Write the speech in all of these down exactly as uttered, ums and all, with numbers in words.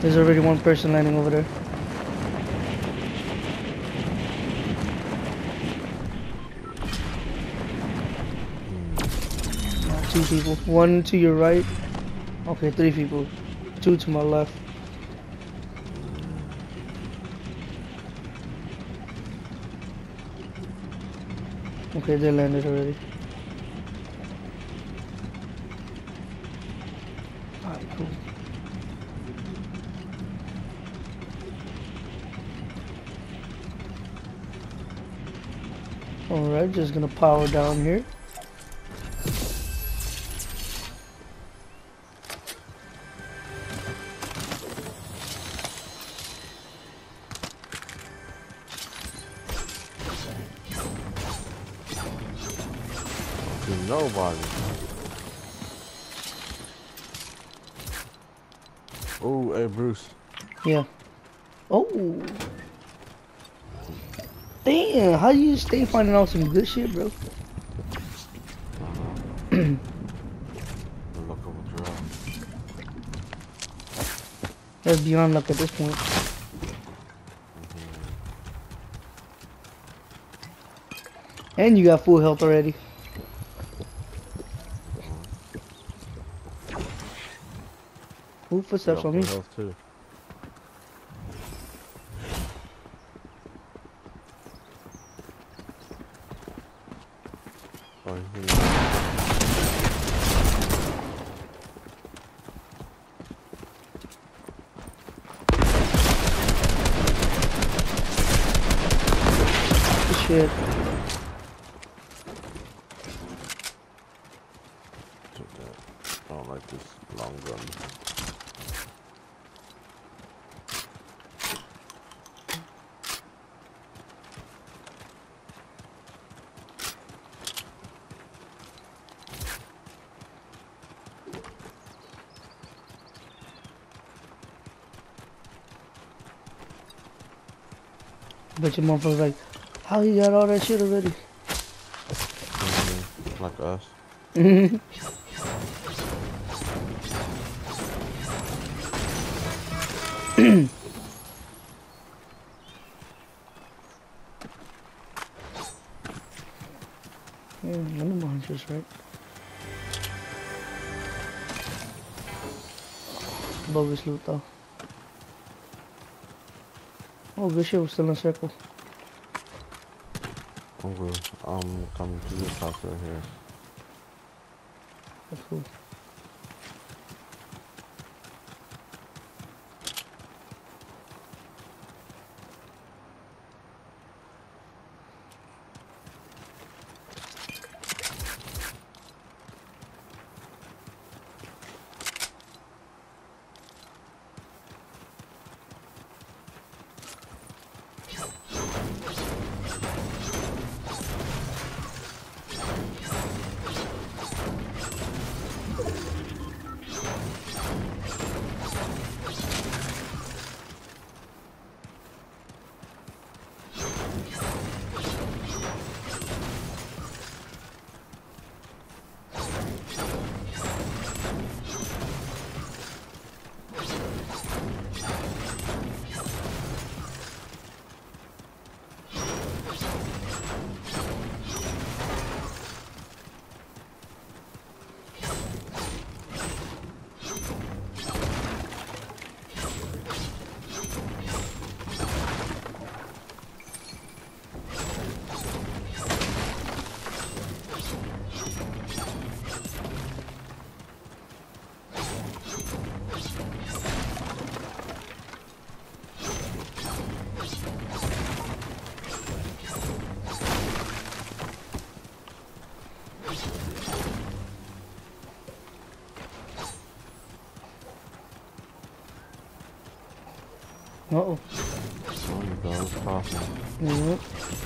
There's already one person landing over there. Two people. One to your right. Okay, three people. Two to my left. Okay, they landed already. Alright, cool. Alright, just gonna power down here. There's nobody. Oh, hey Bruce. Yeah. Oh. Damn, how you stay finding out some good shit, bro? The luck of a draw. That's beyond luck at this point. And you got full health already. Ooh, footsteps on me. Health too. Oh, he's Shit. I don't like this long gun. But your motherfucker's like, how he got all that shit already? Mm-hmm. Like us. Mm-hmm. Yeah, none of mine's just right. Bogus loot though. Oh, good shit, we're still in a circle. I'm good. I'm coming to this house right here. That's cool. Uh-oh. Oh, you go. It's coughing. Yep.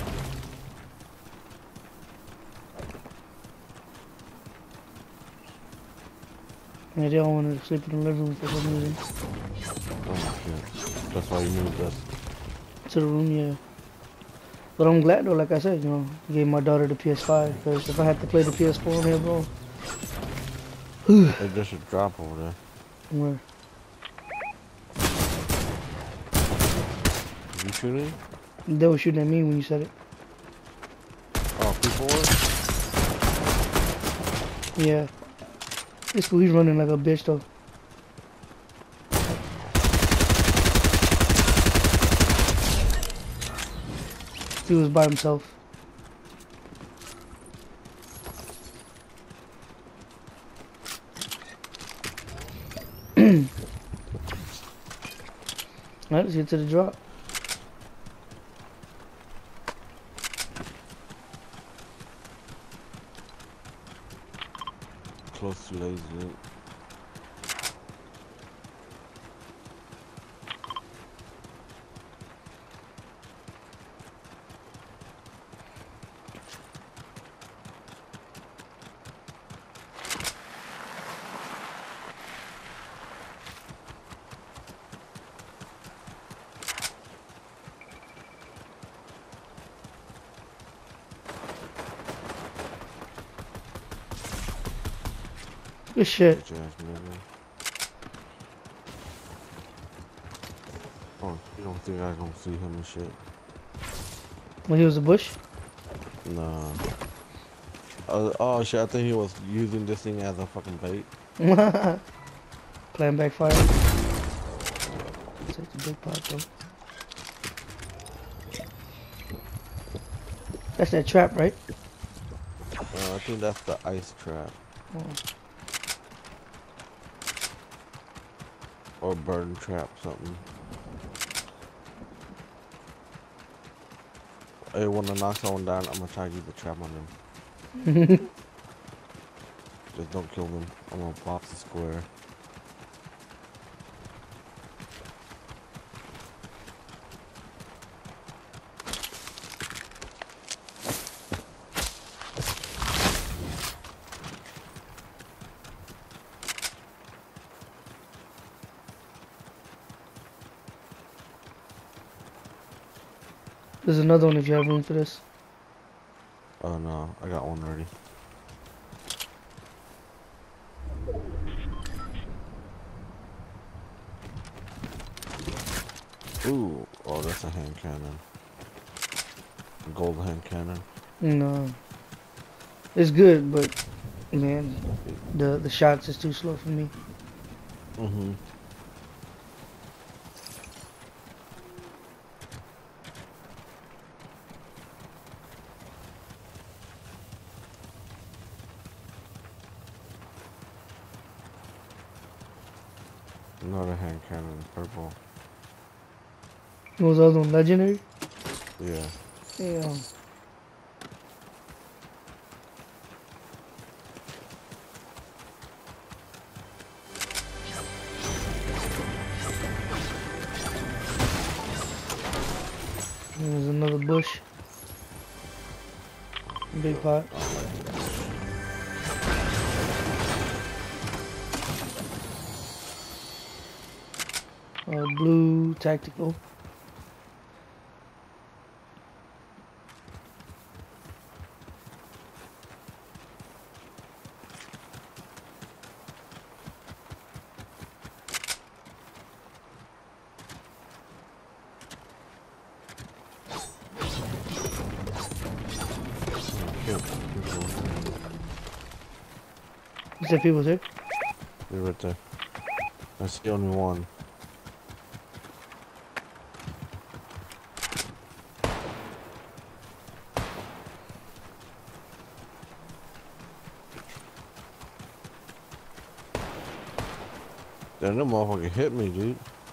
Yeah, they all wanted to sleep in the living room for some reason. Oh, shit. That's why you moved us. To the room, yeah. But I'm glad though, like I said, you know, gave my daughter the P S five, because if I had to play the P S four on here, bro. They just should drop over there. Where? You shooting? They were shooting at me when you said it. Oh, people were? Yeah. It's cool. He's running like a bitch though. He was by himself. Alright, let's get to the drop. Close to lazy. Good shit. Bitch ass nigga. Oh, you don't think I gonna see him and shit? When he was a bush? Nah. Uh, oh shit, I think he was using this thing as a fucking bait. Plan backfire. Take the big pot though. That's that trap, right? Uh, I think that's the ice trap. Oh. Or burn trap, something. Hey, wanna knock someone down? I'm gonna try to use the trap on them. Just don't kill them. I'm gonna box the square. There's another one if you have room for this. Oh no, I got one already. Ooh, oh that's a hand cannon. Gold hand cannon. No. It's good, but man, the the shots is too slow for me. Mm-hmm. Another hand cannon, purple. What was the other one? Legendary? Yeah. Yeah. There's another bush. Big pot. Uh, blue tactical. You said people's here? You're right there. That's the only one. Damn, that motherfucker hit me, dude.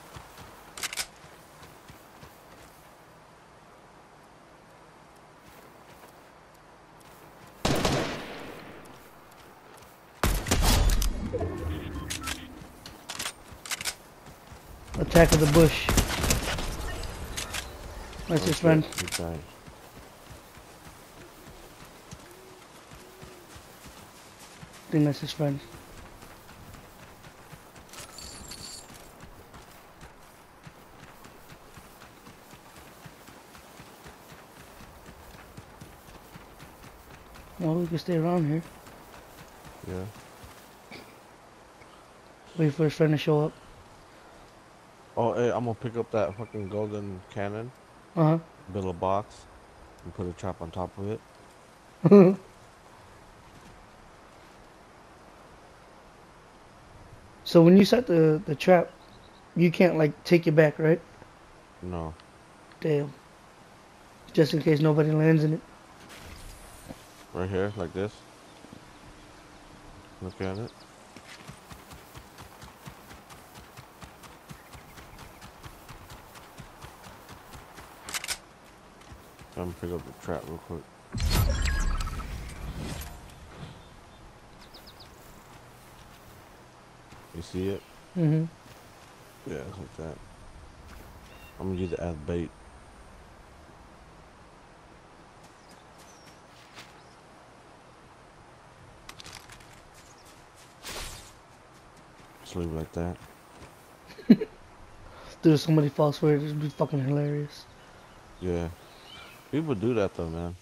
Attack of the bush. That's his friend. He died. I think that's his friend. Well, we can stay around here. Yeah. Wait for his friend to show up. Oh, hey, I'm gonna pick up that fucking golden cannon. Uh build a box, and put a trap on top of it. huh. So when you set the the trap, you can't like take it back, right? No, Damn. Just in case nobody lands in it. right here, like this. Look at it. I'm gonna pick up the trap real quick. You see it? Mhm. Yeah, it's like that. I'm gonna use it as bait. Just leave it like that. There's so many false words. It'd be fucking hilarious. Yeah. People do that though, man.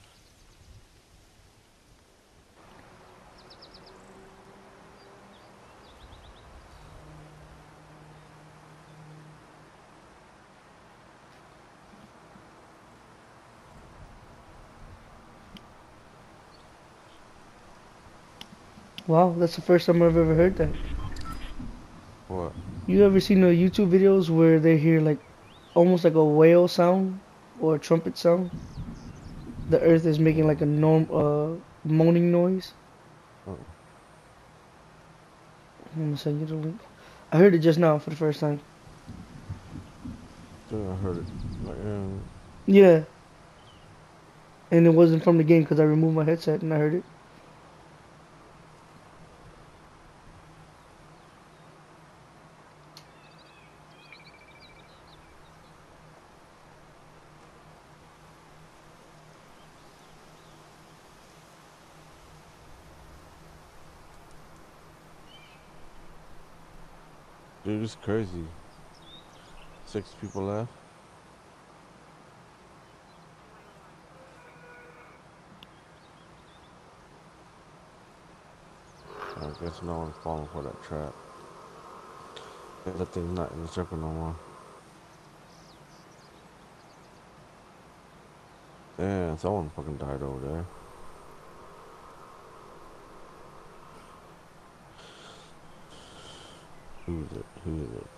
Wow, that's the first time I've ever heard that. What? You ever seen the YouTube videos where they hear like almost like a whale sound or a trumpet sound? The earth is making like a norm uh moaning noise. Oh, I'm gonna send you the link. I heard it just now for the first time. dude, I heard it. Like, yeah. Yeah, and it wasn't from the game because I removed my headset and I heard it. Dude, it's crazy. Six people left. I guess no one's falling for that trap. That thing's not in the circle no more. Yeah, someone fucking died over there. Who is it? Who is it?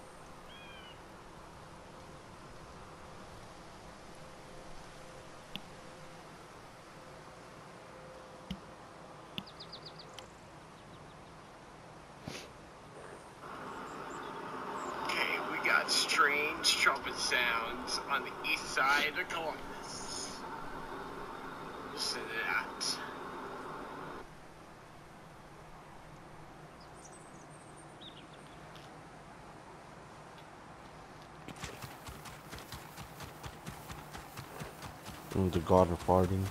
Okay, we got strange trumpet sounds on the east side of Columbus. Listen to that. Mm, the god of farting.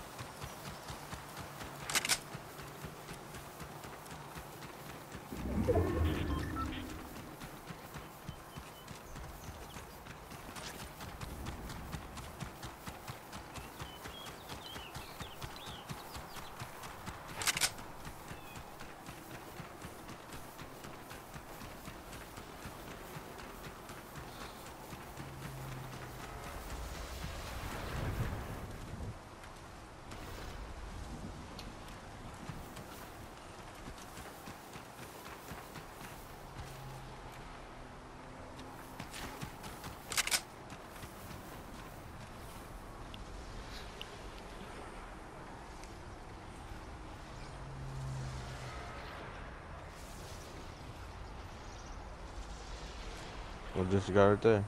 Well, this guy right there.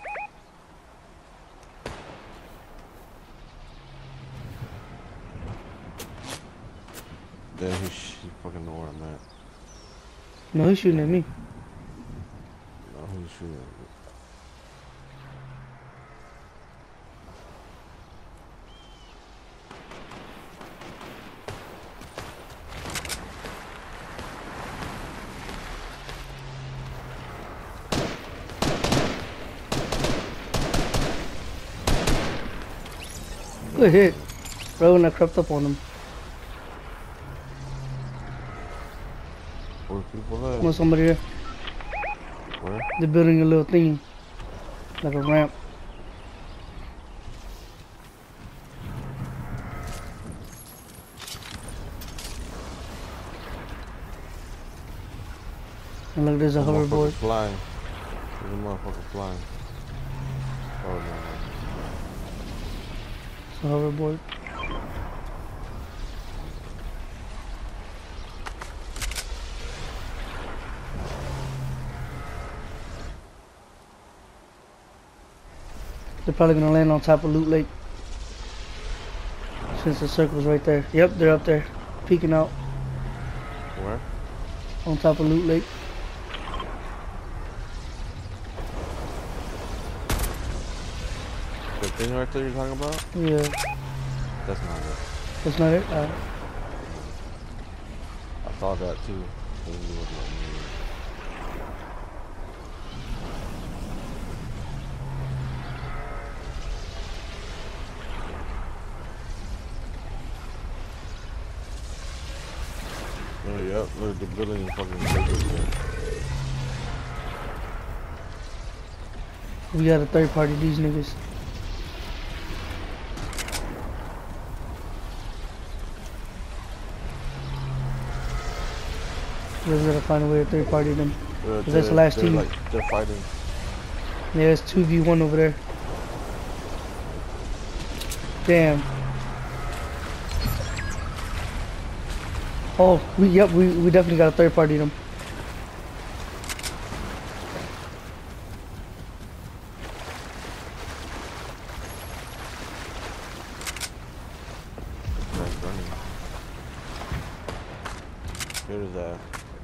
Yeah, he, sh he fucking know where I'm at. No, he's shooting at me. No, he's shooting at me. Good hit. Right when I crept up on him. Where people Come on, at? somebody there. Where? They're building a little thingy. Like a ramp. And look, there's a There's hoverboard. motherfucker flying. There's a motherfucker flying. Oh no. It's a hoverboard. They're probably gonna land on top of Loot Lake. Since the circle's right there. Yep, they're up there. Peeking out. Where? On top of Loot Lake. The thing right there you're talking about? Yeah. That's not it. That's not it? Alright. I thought that too. When you were like, oh, yep, look, the building is fucking crazy. We got a third party, these niggas. We just gotta find a way to third party them. Uh, That's the last they're team. Like, they're fighting. Yeah, it's two v one over there. Damn. Oh, we yep, we, we definitely got a third party them. That's running. Here's that.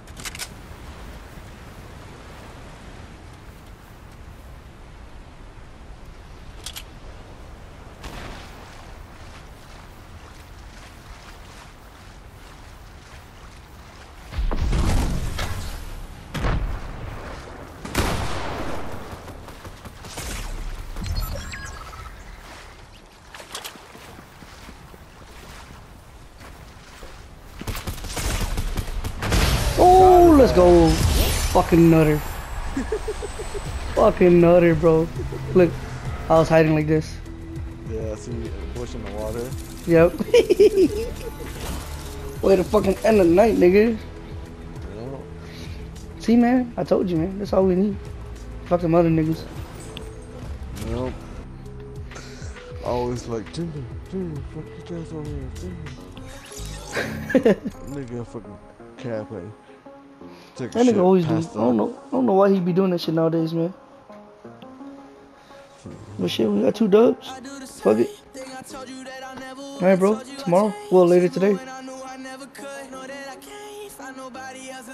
Oh, let's go. Fucking nutter. Fucking nutter, bro. Look, I was hiding like this. Yeah, I see a bush in the water. Yep. Way to fucking end the night, nigga. Yeah. See, man, I told you, man. That's all we need. Fucking other niggas. Nope. Always like, Jimmy, Jimmy, fuck your ass over here, Jimmy. Nigga, fucking cat play. Take a That shit, nigga always do. I passed don't out. know. I don't know why he be doing that shit nowadays, man. But shit, we got two dubs. Fuck it. Alright, bro. Tomorrow. Well, later today.